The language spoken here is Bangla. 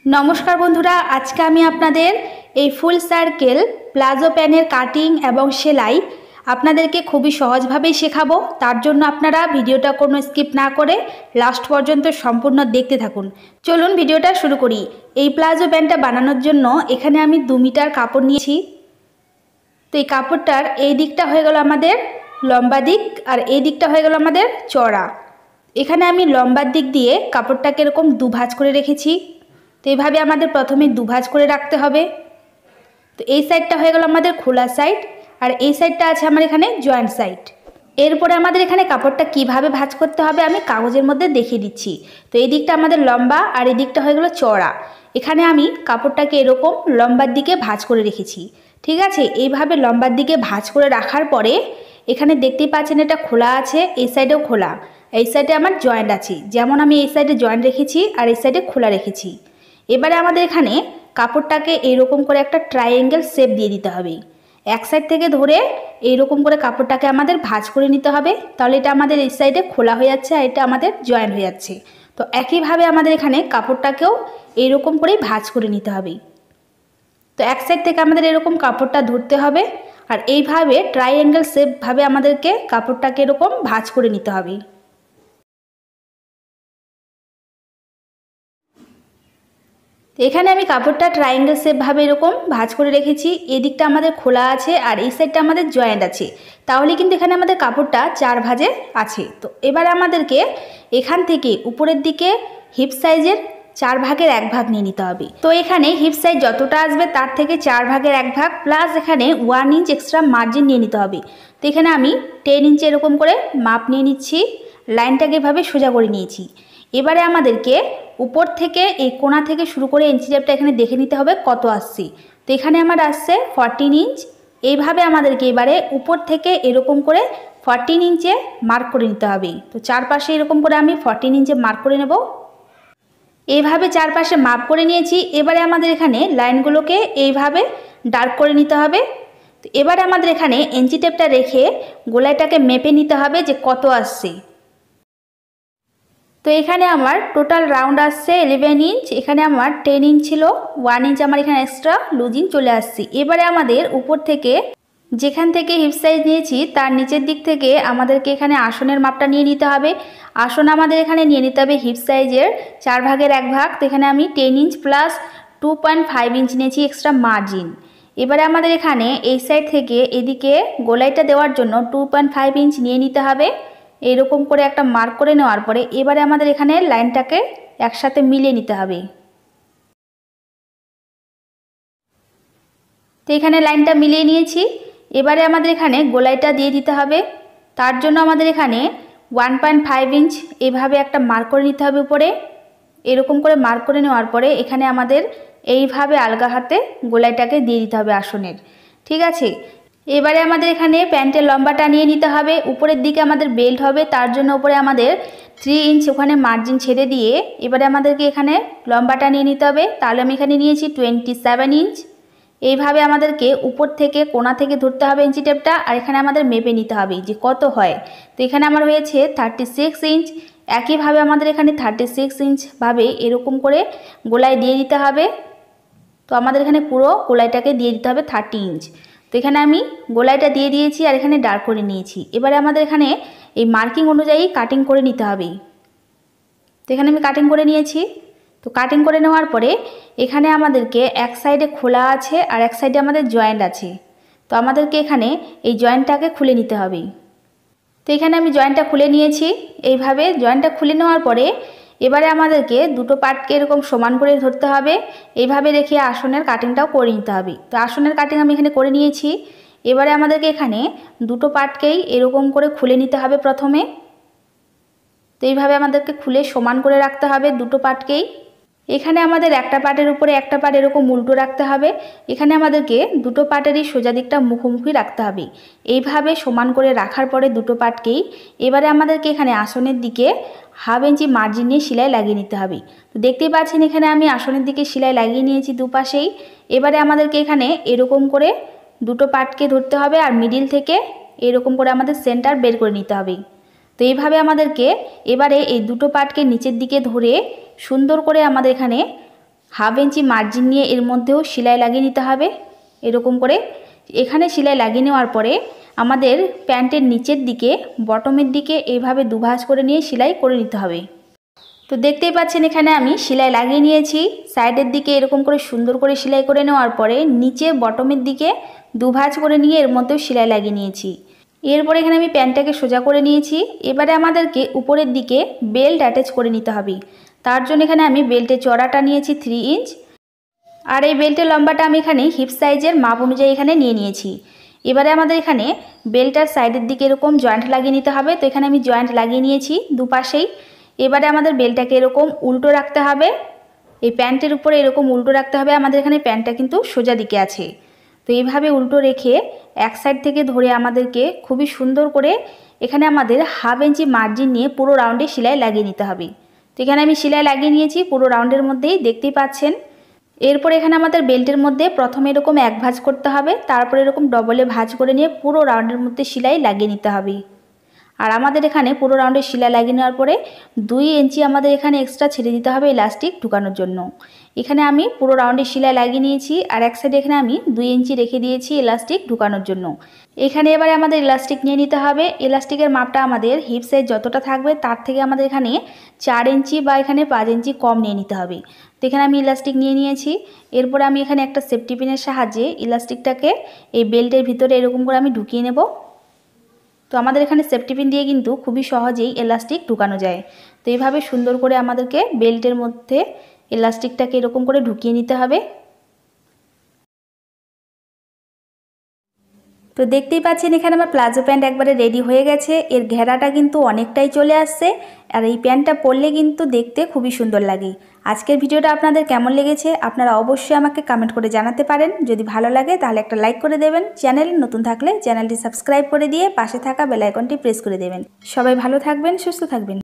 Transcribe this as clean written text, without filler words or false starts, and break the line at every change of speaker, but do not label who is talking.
नमस्कार बंधुरा आज के आमी आपनादेर ए फुल सार्केल प्लाजो पैनेर काटिंग एवं सेलाई आपनादेरके खूबई सहज भावे शेखाबो। तार जोन्नो आपनारा भिडियोटा कोनो स्किप ना करे लास्ट पर्यन्त सम्पूर्ण देखते थाकुन। चलुन भिडियोटा शुरू करी। ए प्लाजो पैंटटा बानानोर जोन्नो एखाने आमी 2 मीटार कापड़ निয়েছি। तो এই কাপড়টার এই দিকটা হয়ে গেল আমাদের লম্বা দিক আর এই দিকটা হয়ে গেল আমাদের চওড়া। এখানে আমি লম্বার দিক দিয়ে কাপড়টাকে এরকম দুভাঁজ করে রেখেছি। তো এইভাবে আমাদের প্রথমে দুভাঁজ করে রাখতে হবে। তো এই সাইডটা হয়ে গেল আমাদের খোলা সাইড আর এই সাইডটা আছে আমার এখানে জয়েন্ট সাইড। এরপরে আমাদের এখানে কাপড়টা কিভাবে ভাঁজ করতে হবে আমি কাগজের মধ্যে দেখিয়ে দিচ্ছি। তো এই দিকটা আমাদের লম্বা আর এই দিকটা হয়ে গেল চওড়া। এখানে আমি কাপড়টাকে এরকম লম্বার দিকে ভাঁজ করে রেখেছি। ঠিক আছে, এইভাবে লম্বার দিকে ভাঁজ করে রাখার পরে এখানে দেখতেই পাচ্ছেন এটা খোলা আছে, এই সাইডেও খোলা, এই সাইডে আমার জয়েন্ট আছে। যেমন আমি এই সাইডে জয়েন্ট রেখেছি আর এই সাইডে খোলা রেখেছি। এবারে আমাদের এখানে কাপড়টাকে এইরকম করে একটা ট্রায়াঙ্গেল শেপ দিয়ে দিতে হবে। এক সাইড থেকে ধরে এইরকম করে কাপড়টাকে আমাদের ভাঁজ করে নিতে হবে। তাহলে এটা আমাদের এই সাইডে খোলা হয়ে যাচ্ছে আর এটা আমাদের জয়েন্ট হয়ে যাচ্ছে। তো একইভাবে আমাদের এখানে কাপড়টাকেও এইরকম করেই ভাঁজ করে নিতে হবে। তো এক সাইড থেকে আমাদের এরকম কাপড়টা ধরতে হবে আর এইভাবে ট্রায়াঙ্গেল শেপ ভাবে আমাদেরকে কাপড়টাকে এরকম ভাঁজ করে নিতে হবে। এখানে আমি কাপড়টা ট্রায়াঙ্গেল শেপ ভাবে এরকম ভাঁজ করে রেখেছি। এই দিকটা আমাদের খোলা আছে আর এই সাইডটা আমাদের জয়েন্ট আছে। তাহলে কিন্তু এখানে আমাদের কাপড়টা 4 ভাঁজে আছে। তো এবারে আমাদেরকে এখান থেকে উপরের দিকে হিপ সাইজের 4 ভাগের 1 ভাগ নিয়ে নিতে হবে। তো এখানে হিপ সাইজ যতটা আসবে তার থেকে 4 ভাগের 1 ভাগ প্লাস এখানে 1 ইঞ্চ এক্সট্রা মার্জিন নিয়ে নিতে হবে। তো এখানে আমি 10 ইঞ্চি এরকম করে মাপ নিয়ে নিচ্ছি। লাইনটাকে এভাবে সোজা করে নিয়েছি। এবারে আমাদেরকে উপর থেকে এই কোণা থেকে শুরু করে ইঞ্চি টেপটা এখানে দেখে নিতে হবে কত আসছে। তো এখানে আমার আসছে 14 ইঞ্চ। এইভাবে আমাদেরকে এবারে উপর থেকে এরকম করে 14 ইঞ্চে মার্ক করে নিতে হবে। তো চারপাশে এরকম করে আমি 14 ইঞ্চে মার্ক করে নেব। এইভাবে চারপাশে মাপ করে নিয়েছি। এবারে আমাদের এখানে লাইনগুলোকে এইভাবে ডার্ক করে নিতে হবে। তো এবারে আমাদের এখানে ইঞ্চি টেপটা রেখে গোলাইটাকে মেপে নিতে হবে যে কত আসছে। তো এখানে আমার টোটাল রাউন্ড আসছে 11 ইঞ্চ। এখানে আমার 10 ইঞ্চ ছিল, 1 ইঞ্চ আমার এখানে এক্সট্রা লুজিং চলে আসছে। এবারে আমাদের উপর থেকে যেখান থেকে হিপ সাইজ নিয়েছি তার নিচের দিক থেকে আমাদেরকে এখানে আসনের মাপটা নিয়ে নিতে হবে। আসন আমাদের এখানে নিয়ে নিতে হবে হিপ সাইজের 4 ভাগের 1 ভাগ। তো এখানে আমি 10 ইঞ্চ প্লাস 2.5 ইঞ্চ নিয়েছি এক্সট্রা মার্জিন। এবারে আমাদের এখানে এই সাইড থেকে এদিকে গোলাইটা দেওয়ার জন্য 2.5 ইঞ্চ নিয়ে নিতে হবে। এইরকম করে একটা মার্ক করে নেওয়ার পরে এবারে আমাদের এখানে লাইনটাকে একসাথে মিলিয়ে নিতে হবে। তো এখানে লাইনটা মিলিয়ে নিয়েছি। এবারে আমাদের এখানে গোলাইটা দিয়ে দিতে হবে। তার জন্য আমাদের এখানে 1.5 ইঞ্চ এইভাবে একটা মার্ক করে নিতে হবে উপরে। এরকম করে মার্ক করে নেওয়ার পরে এখানে আমাদের এইভাবে আলগা হাতে গোলাইটাকে দিয়ে দিতে হবে আসনের। ঠিক আছে, এবারে আমাদের এখানে প্যান্টের লম্বাটা নিয়ে নিতে হবে। উপরের দিকে আমাদের বেল্ট হবে, তার জন্য উপরে আমাদের 3 ইঞ্চ ওখানে মার্জিন ছেড়ে দিয়ে এবারে আমাদেরকে এখানে লম্বাটা নিয়ে নিতে হবে। তাহলে আমি এখানে নিয়েছি 27 ইঞ্চ। এইভাবে আমাদেরকে উপর থেকে কোণা থেকে ধরতে হবে ইঞ্চি টেপটা আর এখানে আমাদের মেপে নিতে হবে যে কত হয়। তো এখানে আমার হয়েছে 36 ইঞ্চ। একইভাবে আমাদের এখানে 36 ইঞ্চ ভাবে এরকম করে গোলাই দিয়ে দিতে হবে। তো আমাদের এখানে পুরো গোলাইটাকে দিয়ে দিতে হবে 30 ইঞ্চ। তো এখানে আমি গোলাইটা দিয়ে দিয়েছি আর এখানে ডার্ক করে নিয়েছি। এবারে আমাদের এখানে এই মার্কিং অনুযায়ী কাটিং করে নিতে হবে। তো এখানে আমি কাটিং করে নিয়েছি। তো কাটিং করে নেওয়ার পরে এখানে আমাদেরকে এক সাইডে খোলা আছে আর এক সাইডে আমাদের জয়েন্ট আছে। তো আমাদেরকে এখানে এই জয়েন্টটাকে খুলে নিতে হবে। তো এখানে আমি জয়েন্টটা খুলে নিয়েছি। এইভাবে জয়েন্টটা খুলে নেওয়ার পরে এবারে আমাদেরকে দুটো পার্টকে এরকম সমান করে ধরতে হবে। এইভাবে রেখে আসনের কাটিংটাও করে নিতে হবে। তো আসনের কাটিং আমি এখানে করে নিয়েছি। এবারে আমাদেরকে এখানে দুটো পার্টকেই এরকম করে খুলে নিতে হবে প্রথমে। তো এইভাবে আমাদেরকে খুলে সমান করে রাখতে হবে দুটো পার্টকেই। এখানে আমাদের একটা পার্টের উপরে একটা পার্ট এরকম উল্টো রাখতে হবে। এখানে আমাদেরকে দুটো পার্টেরই সোজা দিকটা মুখোমুখি রাখতে হবে। এইভাবে সমান করে রাখার পরে দুটো পার্টকেই এবারে আমাদেরকে এখানে আসনের দিকে 1/2 ইঞ্চি মার্জিন নিয়ে সেলাই লাগিয়ে নিতে হবে। তো দেখতেই পাচ্ছেন এখানে আমি আসনের দিকে সেলাই লাগিয়ে নিয়েছি দুপাশেই। এবারে আমাদেরকে এখানে এরকম করে দুটো পার্টকে ধরতে হবে আর মিডিল থেকে এরকম করে আমাদের সেন্টার বের করে নিতে হবে। তো এইভাবে আমাদেরকে এবারে এই দুটো পার্টকে নিচের দিকে ধরে সুন্দর করে আমাদের এখানে হাফ ইঞ্চি মার্জিন নিয়ে এর মধ্যেও সেলাই লাগিয়ে নিতে হবে। এরকম করে এখানে সেলাই লাগিয়ে নেওয়ার পরে আমাদের প্যান্টের নিচের দিকে বটমের দিকে এইভাবে দুভাঁজ করে নিয়ে সেলাই করে নিতে হবে। তো দেখতেই পাচ্ছেন এখানে আমি সেলাই লাগিয়ে নিয়েছি। সাইডের দিকে এরকম করে সুন্দর করে সেলাই করে নেওয়ার পরে নিচে বটমের দিকে দুভাঁজ করে নিয়ে এর মধ্যেও সেলাই লাগিয়ে নিয়েছি। এরপরে এখানে আমি প্যান্টটাকে সোজা করে নিয়েছি। এবারে আমাদেরকে উপরের দিকে বেল্ট অ্যাটাচ করে নিতে হবে। তার জন্য এখানে আমি বেল্টের চড়াটা নিয়েছি 3 ইঞ্চ, আর এই বেল্টের লম্বাটা আমি এখানে হিপ সাইজের মাপ অনুযায়ী এখানে নিয়ে নিয়েছি। এবারে আমাদের এখানে বেল্টার সাইডের দিকে এরকম জয়েন্ট লাগিয়ে নিতে হবে। তো এখানে আমি জয়েন্ট লাগিয়ে নিয়েছি দুপাশেই। এবারে আমাদের বেল্টটাকে এরকম উল্টো রাখতে হবে, এই প্যান্টের উপরে এরকম উল্টো রাখতে হবে। আমাদের এখানে প্যান্টটা কিন্তু সোজা দিকে আছে, তো এইভাবে উল্টো রেখে এক সাইড থেকে ধরে আমাদেরকে খুবই সুন্দর করে এখানে আমাদের হাফ ইঞ্চি মার্জিন নিয়ে পুরো রাউন্ডে সেলাই লাগিয়ে নিতে হবে। তো এখানে আমি সেলাই লাগিয়ে নিয়েছি পুরো রাউন্ডের মধ্যেই, দেখতেই পাচ্ছেন। এরপর এখানে আমাদের বেল্টের মধ্যে প্রথমে এরকম এক ভাঁজ করতে হবে, তারপরে এরকম ডবলে ভাঁজ করে নিয়ে পুরো রাউন্ডের মধ্যে সেলাই লাগিয়ে নিতে হবে। আর আমাদের এখানে পুরো রাউন্ডে সেলাই লাগিয়ে নেওয়ার পরে 2 ইঞ্চি আমাদের এখানে এক্সট্রা ছেড়ে দিতে হবে ইলাস্টিক ঢুকানোর জন্য। এখানে আমি পুরো রাউন্ডে সেলাই লাগিয়ে নিয়েছি, আর এক সাইডে এখানে আমি 2 ইঞ্চি রেখে দিয়েছি ইলাস্টিক ঢুকানোর জন্য। এখানে এবারে আমাদের ইলাস্টিক নিয়ে নিতে হবে। ইলাস্টিকের মাপটা আমাদের হিপ সাইজ যতটা থাকবে তার থেকে আমাদের এখানে 4 ইঞ্চি বা এখানে 5 ইঞ্চি কম নিয়ে নিতে হবে। তো এখানে আমি ইলাস্টিক নিয়ে নিয়েছি। এরপরে আমি এখানে একটা সেফটি পিনের সাহায্যে ইলাস্টিকটাকে এই বেল্টের ভিতরে এরকম করে আমি ঢুকিয়ে নেব। তো আমাদের এখানে সেফটি পিন দিয়ে কিন্তু খুবই সহজেই এলাস্টিক ঢুকানো যায়। তো এইভাবে সুন্দর করে আমাদেরকে বেল্টের মধ্যে এলাস্টিকটাকে এরকম করে ঢুকিয়ে নিতে হবে। তো দেখতেই পাচ্ছেন এখানে আমার প্লাজো প্যান্ট একবারে রেডি হয়ে গেছে। এর ঘেরাটা কিন্তু অনেকটাই চলে আসছে, আর এই প্যান্টটা পরলে কিন্তু দেখতে খুবই সুন্দর লাগে। আজকের ভিডিওটা আপনাদের কেমন লেগেছে আপনারা অবশ্যই আমাকে কমেন্ট করে জানাতে পারেন। যদি ভালো লাগে তাহলে একটা লাইক করে দেবেন। চ্যানেলে নতুন থাকলে চ্যানেলটি সাবস্ক্রাইব করে দিয়ে পাশে থাকা বেল আইকনটি প্রেস করে দেবেন। সবাই ভালো থাকবেন, সুস্থ থাকবেন।